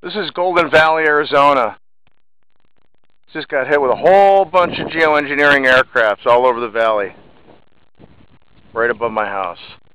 This is Golden Valley, Arizona. Just got hit with a whole bunch of geoengineering aircrafts all over the valley, right above my house.